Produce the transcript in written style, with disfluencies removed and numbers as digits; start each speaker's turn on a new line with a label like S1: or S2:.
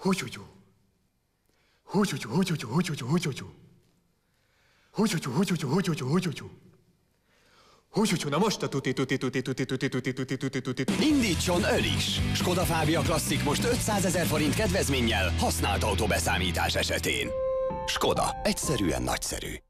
S1: Húgyúgyú. Húgyúgyú, húgyúgyú, húgyúgyú, húgyúgyú. Húgyúgyú, húgyúgyú, húgyúgyú, húgyúgyú. Húgyúgyú, na most a tuti.
S2: Indítson ön is! Skoda Fábia Classic most 500 000 forint kedvezménnyel használt autóbeszámítás esetén. Skoda. Egyszerűen nagyszerű.